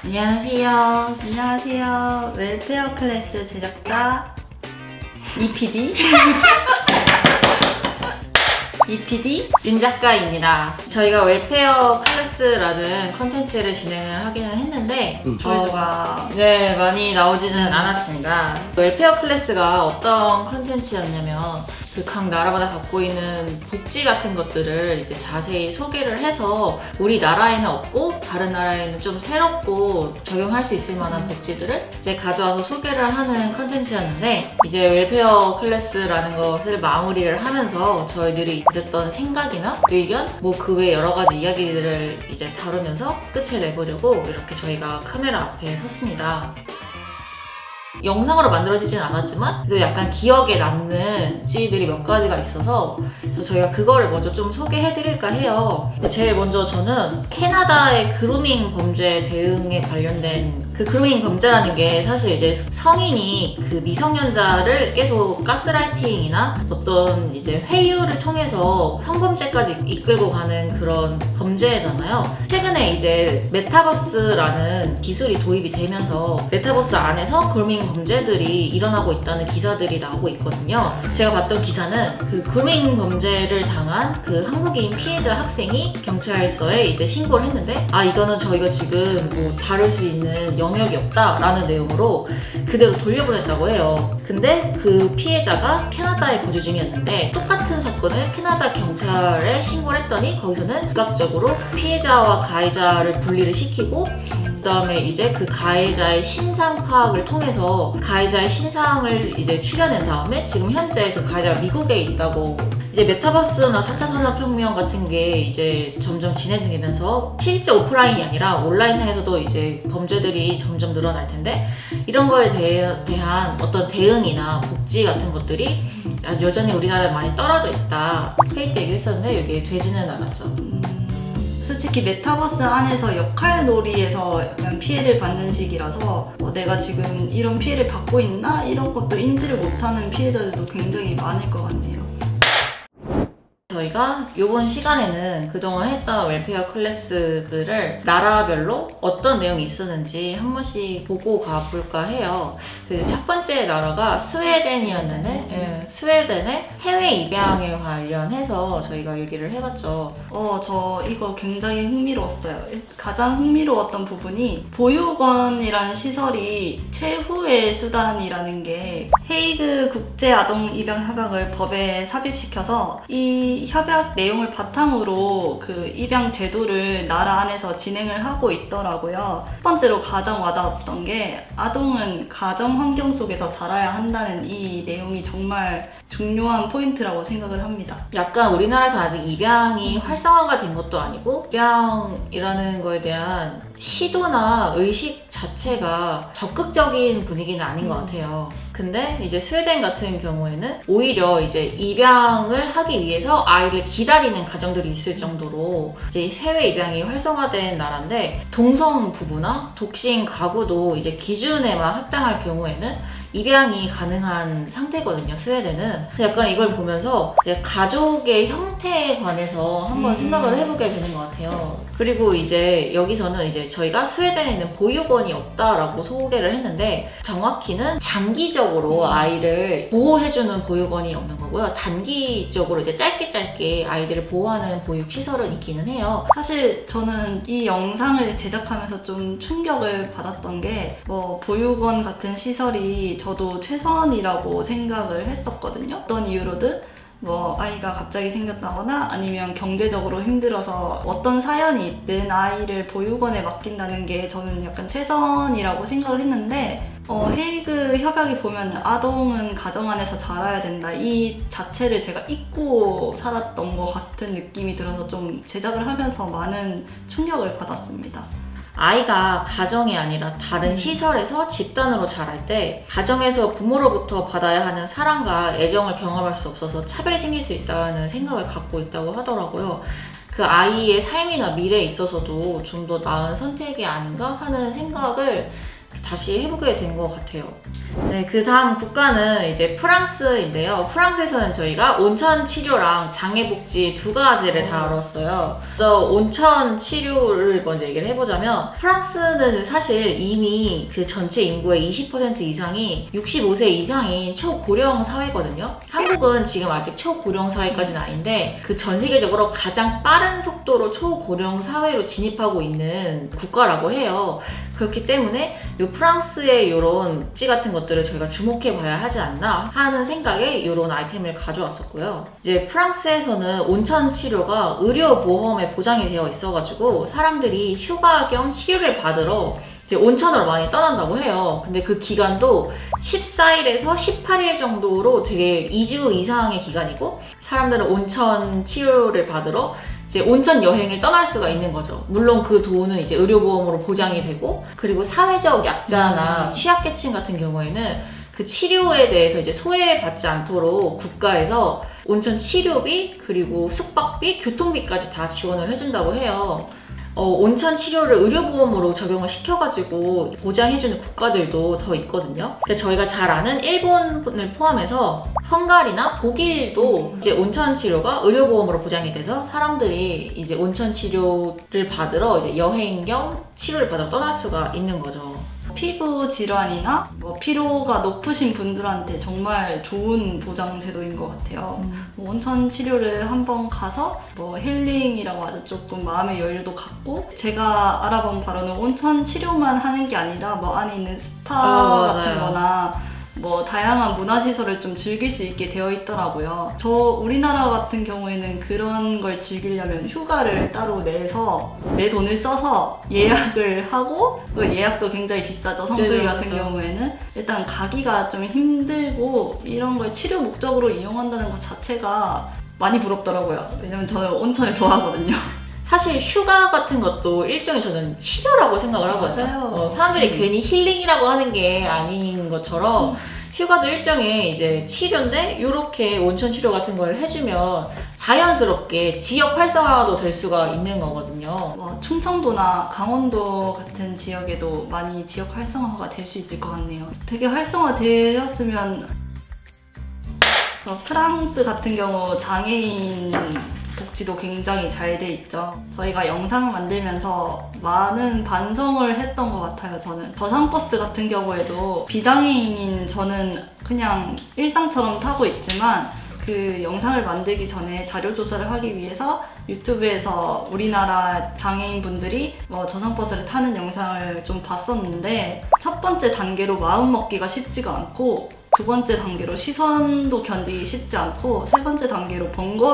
안녕하세요. 안녕하세요. 웰페어 클래스 제작자 EPD EPD 윤 작가입니다. 저희가 웰페어 클래스라는 컨텐츠를 진행을 하기는 했는데 조회수가 네, 많이 나오지는 않았습니다. 웰페어 클래스가 어떤 컨텐츠였냐면 각 나라마다 갖고 있는 복지 같은 것들을 이제 자세히 소개를 해서 우리나라에는 없고 다른 나라에는 좀 새롭고 적용할 수 있을 만한 복지들을 이제 가져와서 소개를 하는 컨텐츠였는데, 이제 웰페어 클래스라는 것을 마무리를 하면서 저희들이 가졌던 생각이나 의견, 뭐 그 외 여러 가지 이야기들을 이제 다루면서 끝을 내보려고 이렇게 저희가 카메라 앞에 섰습니다. 영상으로 만들어지진 않았지만 또 약간 기억에 남는 찌들이 몇 가지가 있어서 그래서 저희가 그거를 먼저 좀 소개해드릴까 해요. 제일 먼저 저는 캐나다의 그루밍 범죄 대응에 관련된 그 그루밍 범죄라는 게 사실 이제 성인이 그 미성년자를 계속 가스라이팅이나 어떤 이제 회유를 통해서 성범죄까지 이끌고 가는 그런 범죄잖아요. 최근에 이제 메타버스라는 기술이 도입이 되면서 메타버스 안에서 그루밍 범죄들이 일어나고 있다는 기사들이 나오고 있거든요. 제가 봤던 기사는 그 그루밍 범죄를 당한 그 한국인 피해자 학생이 경찰서에 이제 신고를 했는데, 이거는 저희가 지금 뭐 다룰 수 있는 영역이 없다라는 내용으로 그대로 돌려보냈다고 해요. 근데 그 피해자가 캐나다에 거주 중이었는데 똑같은 사건을 캐나다 경찰에 신고를 했더니 거기서는 즉각적으로 피해자와 가해자를 분리를 시키고 그다음에 이제 그 가해자의 신상 파악을 통해서 가해자의 신상을 이제 추려낸 다음에 지금 현재 그 가해자가 미국에 있다고. 이제 메타버스나 4차 산업혁명 같은 게 이제 점점 진행되면서 실제 오프라인이 아니라 온라인상에서도 이제 범죄들이 점점 늘어날 텐데, 이런 거에 대한 어떤 대응이나 복지 같은 것들이 여전히 우리나라에 많이 떨어져 있다. 회의 때 얘기를 했었는데 여기에 되지는 않았죠. 솔직히 메타버스 안에서 역할놀이에서 약간 피해를 받는 시기라서 내가 지금 이런 피해를 받고 있나? 이런 것도 인지를 못하는 피해자들도 굉장히 많을 것 같네요. 저희가 이번 시간에는 그동안 했던 웰페어 클래스들을 나라별로 어떤 내용이 있었는지 한 번씩 보고 가볼까 해요. 첫 번째 나라가 스웨덴이었는데 스웨덴의 해외 입양에 관련해서 저희가 얘기를 해봤죠. 저 이거 굉장히 흥미로웠어요. 가장 흥미로웠던 부분이 보육원이라는 시설이 최후의 수단이라는 게 헤이그 국제아동입양협약을 법에 삽입시켜서 이 협약 내용을 바탕으로 그 입양 제도를 나라 안에서 진행을 하고 있더라고요. 첫 번째로 가장 와닿았던 게 아동은 가정 환경 속에서 자라야 한다는 이 내용이 정말 중요한 포인트라고 생각을 합니다. 약간 우리나라에서 아직 입양이 활성화가 된 것도 아니고 입양이라는 거에 대한 시도나 의식 자체가 적극적인 분위기는 아닌 것 같아요. 근데 이제 스웨덴 같은 경우에는 오히려 이제 입양을 하기 위해서 아이를 기다리는 가정들이 있을 정도로 이제 해외 입양이 활성화된 나라인데, 동성 부부나 독신 가구도 이제 기준에만 합당할 경우에는 입양이 가능한 상태거든요, 스웨덴은. 약간 이걸 보면서 이제 가족의 형태에 관해서 한번 생각을 해보게 되는 것 같아요. 그리고 이제 여기서는 이제 저희가 스웨덴에는 보육원이 없다라고 소개를 했는데, 정확히는 장기적으로 아이를 보호해주는 보육원이 없는 거고요. 단기적으로 이제 짧게 아이들을 보호하는 보육시설은 있기는 해요. 사실 저는 이 영상을 제작하면서 좀 충격을 받았던 게 보육원 같은 시설이 저도 최선이라고 생각을 했었거든요. 어떤 이유로든 아이가 갑자기 생겼다거나 아니면 경제적으로 힘들어서 어떤 사연이 있든 아이를 보육원에 맡긴다는 게 저는 약간 최선이라고 생각을 했는데, 헤이그 협약이 보면 아동은 가정 안에서 자라야 된다, 이 자체를 제가 잊고 살았던 것 같은 느낌이 들어서 좀 제작을 하면서 많은 충격을 받았습니다. 아이가 가정이 아니라 다른 시설에서 집단으로 자랄 때 가정에서 부모로부터 받아야 하는 사랑과 애정을 경험할 수 없어서 차별이 생길 수 있다는 생각을 갖고 있다고 하더라고요. 그 아이의 삶이나 미래에 있어서도 좀 더 나은 선택이 아닌가 하는 생각을 다시 해보게 된 것 같아요. 네, 그 다음 국가는 이제 프랑스인데요. 프랑스에서는 저희가 온천 치료랑 장애복지 두 가지를 다뤘어요. 먼저 온천 치료를 먼저 얘기를 해보자면 프랑스는 사실 이미 그 전체 인구의 20% 이상이 65세 이상인 초고령 사회거든요. 한국은 지금 아직 초고령 사회까지는 아닌데 그 전 세계적으로 가장 빠른 속도로 초고령 사회로 진입하고 있는 국가라고 해요. 그렇기 때문에 이 프랑스의 이런 복지 같은 것들을 저희가 주목해 봐야 하지 않나 하는 생각에 이런 아이템을 가져왔었고요. 이제 프랑스에서는 온천 치료가 의료보험에 보장이 되어 있어가지고 사람들이 휴가 겸 치료를 받으러 이제 온천으로 많이 떠난다고 해요. 근데 그 기간도 14일에서 18일 정도로 되게 2주 이상의 기간이고 사람들은 온천 치료를 받으러 이제 온천 여행을 떠날 수가 있는 거죠. 물론 그 돈은 이제 의료보험으로 보장이 되고 그리고 사회적 약자나 취약계층 같은 경우에는 그 치료에 대해서 이제 소외받지 않도록 국가에서 온천 치료비 그리고 숙박비, 교통비까지 다 지원을 해준다고 해요. 온천 치료를 의료보험으로 적용을 시켜가지고 보장해주는 국가들도 더 있거든요. 근데 저희가 잘 아는 일본을 포함해서 헝가리나 독일도 이제 온천 치료가 의료보험으로 보장이 돼서 사람들이 이제 온천 치료를 받으러 이제 여행 겸 치료를 받으러 떠날 수가 있는 거죠. 피부 질환이나 피로가 높으신 분들한테 정말 좋은 보장 제도인 것 같아요. 온천 치료를 한번 가서 힐링이라고 하죠. 조금 마음의 여유도 갖고 제가 알아본 바로는 온천 치료만 하는 게 아니라 안에 있는 스파 같은 거나 다양한 문화시설을 좀 즐길 수 있게 되어 있더라고요. 우리나라 같은 경우에는 그런 걸 즐기려면 휴가를 따로 내서 내 돈을 써서 예약을 하고 또 예약도 굉장히 비싸죠. 성수기 같은 경우에는 일단 가기가 좀 힘들고 이런 걸 치료 목적으로 이용한다는 것 자체가 많이 부럽더라고요. 왜냐면 저는 온천을 좋아하거든요. 사실 휴가 같은 것도 일종의 저는 치료라고 생각을 하거든요. 사람들이 괜히 힐링이라고 하는 게 아닌 것처럼 휴가도 일종의 이제 치료인데 이렇게 온천 치료 같은 걸 해주면 자연스럽게 지역 활성화도 될 수가 있는 거거든요. 충청도나 강원도 같은 지역에도 많이 지역 활성화가 될 수 있을 것 같네요. 되게 활성화되었으면 프랑스 같은 경우 장애인 복지도 굉장히 잘 돼 있죠. 저희가 영상을 만들면서 많은 반성을 했던 것 같아요. 저는 저상버스 같은 경우에도 비장애인인 저는 그냥 일상처럼 타고 있지만 그 영상을 만들기 전에 자료 조사를 하기 위해서 유튜브에서 우리나라 장애인분들이 저상버스를 타는 영상을 좀 봤었는데 첫 번째 단계로 마음먹기가 쉽지가 않고 두 번째 단계로 시선도 견디기 쉽지 않고 세 번째 단계로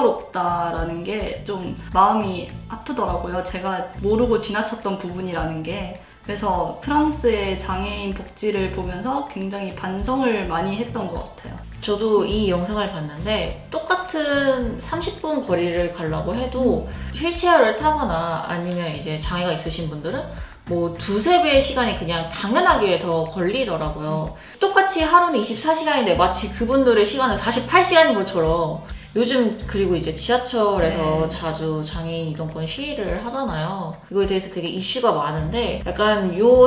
번거롭다라는 게 좀 마음이 아프더라고요. 제가 모르고 지나쳤던 부분이라는 게. 그래서 프랑스의 장애인 복지를 보면서 굉장히 반성을 많이 했던 것 같아요. 저도 이 영상을 봤는데 똑같은 30분 거리를 가려고 해도 휠체어를 타거나 아니면 이제 장애가 있으신 분들은 두세 배의 시간이 그냥 당연하게 더 걸리더라고요. 똑같이 하루는 24시간인데 마치 그분들의 시간은 48시간인 것처럼 요즘 그리고 이제 지하철에서 자주 장애인 이동권 시위를 하잖아요. 이거에 대해서 되게 이슈가 많은데 약간 요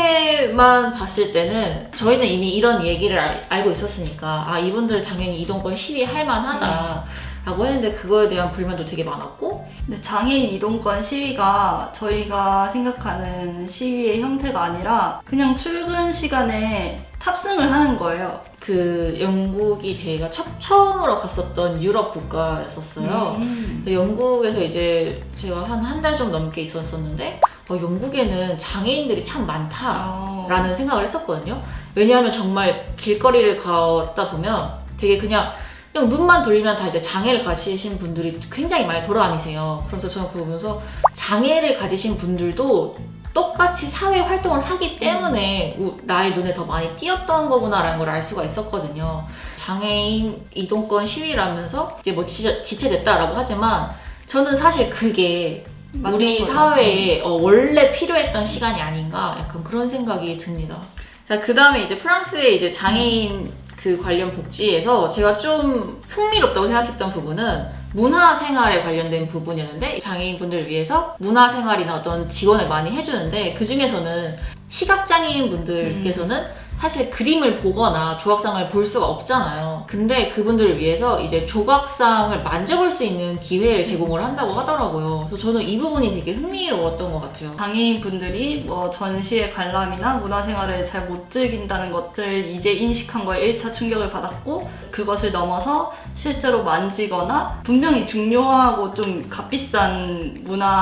사태만 봤을 때는 저희는 이미 이런 얘기를 알고 있었으니까 이분들 당연히 이동권 시위할 만하다 라고 했는데 그거에 대한 불만도 되게 많았고 근데 장애인 이동권 시위가 저희가 생각하는 시위의 형태가 아니라 그냥 출근 시간에 탑승을 하는 거예요. 그 영국이 제가 처음으로 갔었던 유럽 국가였었어요. 영국에서 이제 제가 한 달 좀 넘게 있었었는데 영국에는 장애인들이 참 많다라는 생각을 했었거든요. 왜냐하면 정말 길거리를 걷다 보면 되게 그냥 눈만 돌리면 다 이제 장애를 가지신 분들이 굉장히 많이 돌아다니세요. 그래서 저는 그거 보면서 장애를 가지신 분들도 똑같이 사회 활동을 하기 때문에 나의 눈에 더 많이 띄었던 거구나라는 걸 알 수가 있었거든요. 장애인 이동권 시위라면서 이제 지체됐다라고 하지만 저는 사실 그게 우리 사회에 원래 필요했던 시간이 아닌가 약간 그런 생각이 듭니다. 자, 그 다음에 이제 프랑스의 이제 장애인 그 관련 복지에서 제가 좀 흥미롭다고 생각했던 부분은 문화생활에 관련된 부분이었는데 장애인분들을 위해서 문화생활이나 어떤 지원을 많이 해주는데 그 중에서는 시각장애인 분들께서는 사실 그림을 보거나 조각상을 볼 수가 없잖아요. 근데 그분들을 위해서 이제 조각상을 만져볼 수 있는 기회를 제공을 한다고 하더라고요. 그래서 저는 이 부분이 되게 흥미로웠던 것 같아요. 장애인 분들이 뭐 전시의 관람이나 문화생활을 잘 못 즐긴다는 것을 이제 인식한 거에 1차 충격을 받았고, 그것을 넘어서 실제로 만지거나 분명히 중요하고 좀 값비싼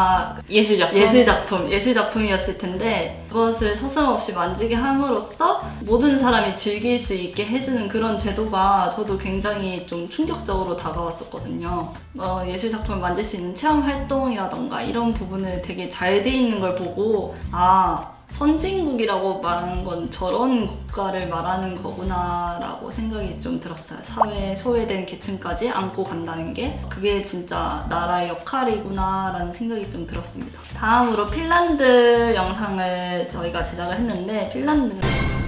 예술작품이었을 텐데 그것을 서슴없이 만지게 함으로써 모든 사람이 즐길 수 있게 해주는 그런 제도가 저도 굉장히 좀 충격적으로 다가왔었거든요. 예술작품을 만질 수 있는 체험활동이라던가 이런 부분을 되게 잘 돼 있는 걸 보고, 선진국이라고 말하는 건 저런 국가를 말하는 거구나 라고 생각이 좀 들었어요. 사회에 소외된 계층까지 안고 간다는 게 그게 진짜 나라의 역할이구나 라는 생각이 좀 들었습니다. 다음으로 핀란드 영상을 저희가 제작을 했는데, 핀란드